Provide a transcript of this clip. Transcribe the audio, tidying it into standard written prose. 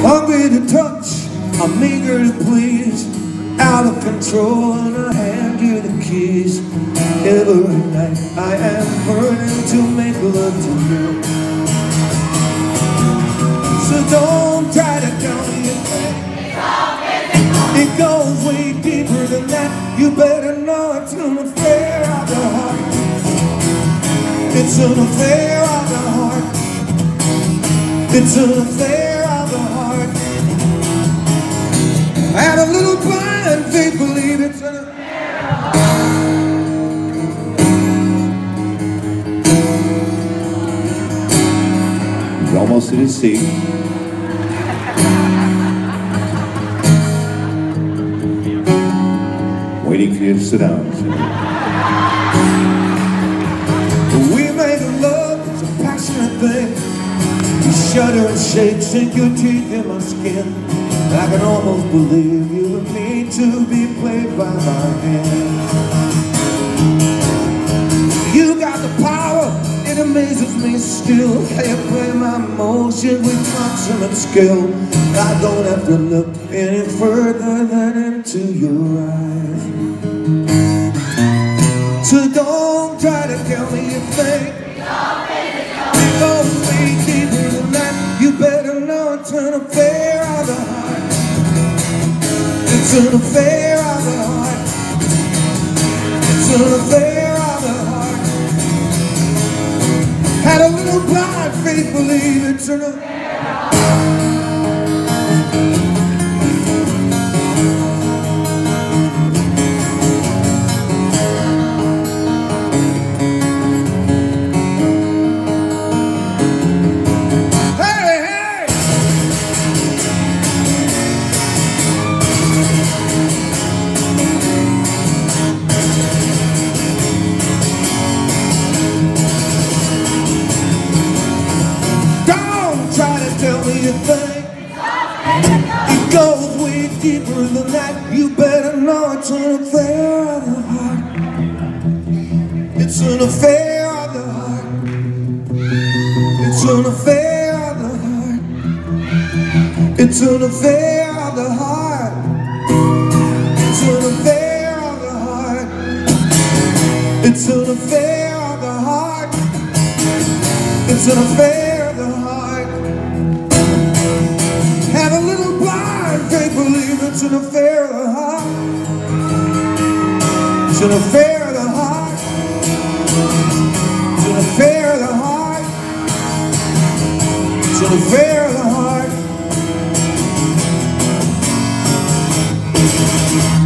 Hungry to touch, I'm eager to please. Out of control and I hand you the keys. Every night I am burning to make love to you. So don't try to tell me a thing. It goes way deeper than that. You better know it's an affair of the heart. It's an affair of the heart. It's an affair of the heart. I had a little blind faith, believe it's an affair of the heart. You're almost to the seat. Waiting for you to sit down. We make love, it's a passionate thing. You shudder and shake, sink your teeth in my skin. I can almost believe you and me to be played by my hand. You got the power, it amazes me still. How you play my emotion with consummate skill. I don't have to look any further than into your eyes. So don't try to tell me you think it goes way deeper than that. You better know it's an affair of the heart. It's an affair of the heart. It's an affair of the heart. Had a little blind faith, believe it's an affair of the heart. Tell me you think it goes way deeper than that. You better know it's an affair of the heart. It's an affair of the heart. It's an affair of the heart. It's an affair of the heart. It's an affair of the heart. It's an affair of the heart. It's an affair of the heart. Have a little blind faith, believe it's an affair of the heart. It's an affair of the heart. It's an affair of the heart. It's an affair of the heart.